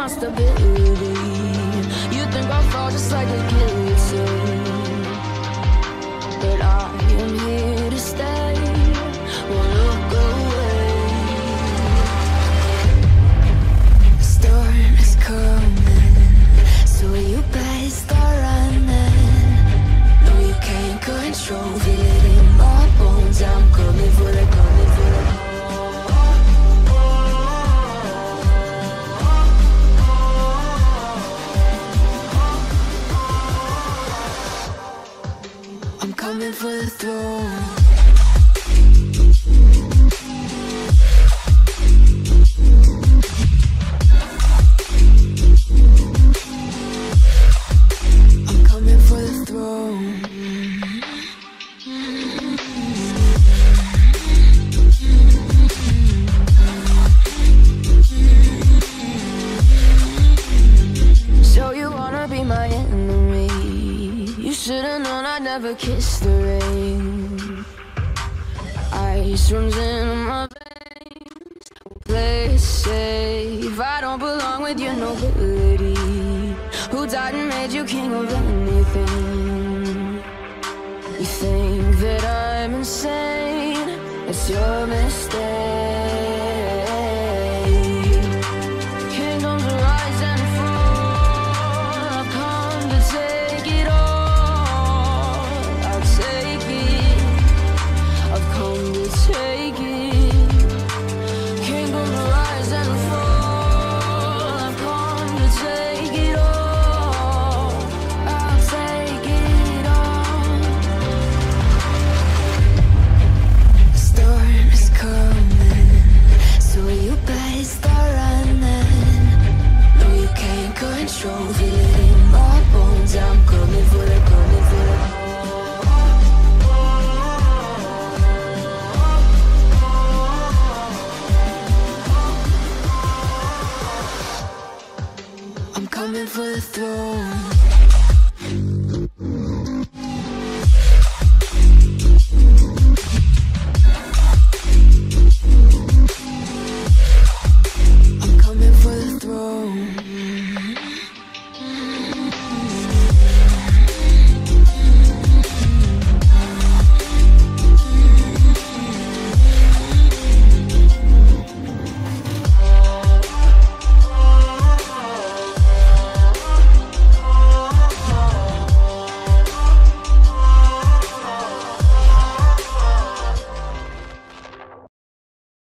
my stability. You think I'll fall just like a guillotine, but I am here to stay. Won't look away. The storm is coming, so you better start running. No, you can't control, feel it in my bones. I'm coming for the, coming for the. I'm coming for the throne. I'm coming for the throne. So you wanna be my enemy? You should've known I'd never kiss the rain. Ice runs in my veins. Play it safe. I don't belong with your nobility. Who died and made you king of anything? You think that I'm insane? It's your mistake.